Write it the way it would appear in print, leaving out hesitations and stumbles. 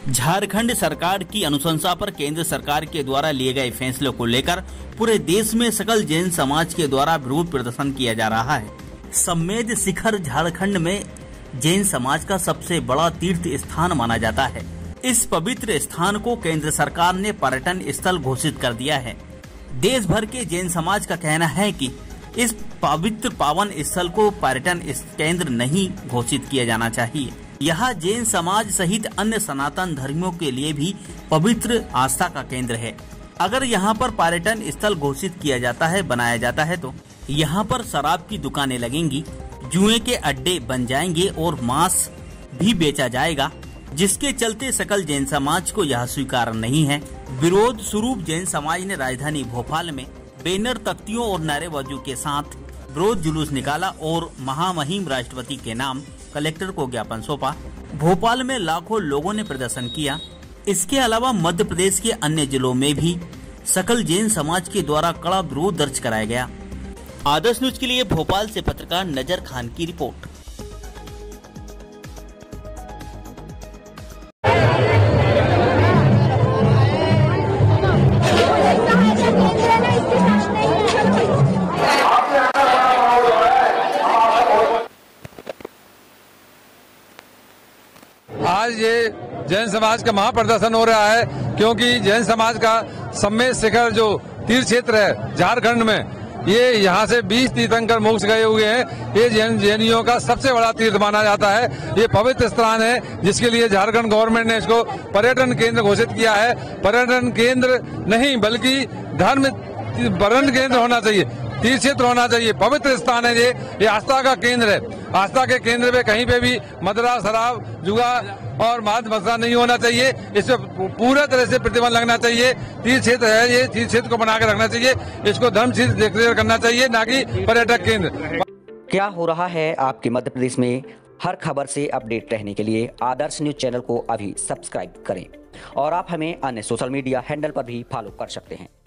झारखंड सरकार की अनुशंसा पर केंद्र सरकार के द्वारा लिए गए फैसले को लेकर पूरे देश में सकल जैन समाज के द्वारा विरोध प्रदर्शन किया जा रहा है। सम्मेद शिखर झारखंड में जैन समाज का सबसे बड़ा तीर्थ स्थान माना जाता है। इस पवित्र स्थान को केंद्र सरकार ने पर्यटन स्थल घोषित कर दिया है। देश भर के जैन समाज का कहना है कि इस पवित्र पावन स्थल को पर्यटन केंद्र नहीं घोषित किया जाना चाहिए। यह जैन समाज सहित अन्य सनातन धर्मियों के लिए भी पवित्र आस्था का केंद्र है। अगर यहाँ पर पर्यटन स्थल घोषित किया जाता है, बनाया जाता है तो यहाँ पर शराब की दुकानें लगेंगी, जुए के अड्डे बन जाएंगे और मांस भी बेचा जाएगा, जिसके चलते सकल जैन समाज को यह स्वीकार नहीं है। विरोध स्वरूप जैन समाज ने राजधानी भोपाल में बैनर, तख्तियों और नारेबाजी के साथ विरोध जुलूस निकाला और महामहिम राष्ट्रपति के नाम कलेक्टर को ज्ञापन सौंपा। भोपाल में लाखों लोगों ने प्रदर्शन किया। इसके अलावा मध्य प्रदेश के अन्य जिलों में भी सकल जैन समाज के द्वारा कड़ा विरोध दर्ज कराया गया। आदर्श न्यूज के लिए भोपाल से पत्रकार नजर खान की रिपोर्ट। आज ये जैन समाज का महाप्रदर्शन हो रहा है, क्योंकि जैन समाज का सम्मेद शिखर जो तीर्थ क्षेत्र है झारखंड में, ये यहाँ से 20 तीर्थंकर मोक्ष गए हुए हैं। ये जैनियों का सबसे बड़ा तीर्थ माना जाता है। ये पवित्र स्थान है, जिसके लिए झारखंड गवर्नमेंट ने इसको पर्यटन केंद्र घोषित किया है। पर्यटन केंद्र नहीं बल्कि धर्म पर्यटन केंद्र होना चाहिए, तीर्थ क्षेत्र होना चाहिए। पवित्र स्थान है ये आस्था का केंद्र है। आस्था के केंद्र पे कहीं पे भी मदिरा, शराब, जुआ और मांस मदिरा नहीं होना चाहिए। इस पे पूरा तरह से प्रतिबंध लगना चाहिए। तीर्थ क्षेत्र है ये, तीर्थ क्षेत्र को बना के रखना चाहिए। इसको धर्म क्षेत्र डिक्लेयर करना चाहिए, ना कि पर्यटक केंद्र। क्या हो रहा है आपके मध्य प्रदेश में? हर खबर से अपडेट रहने के लिए आदर्श न्यूज चैनल को अभी सब्सक्राइब करें और आप हमें अन्य सोशल मीडिया हैंडल पर भी फॉलो कर सकते हैं।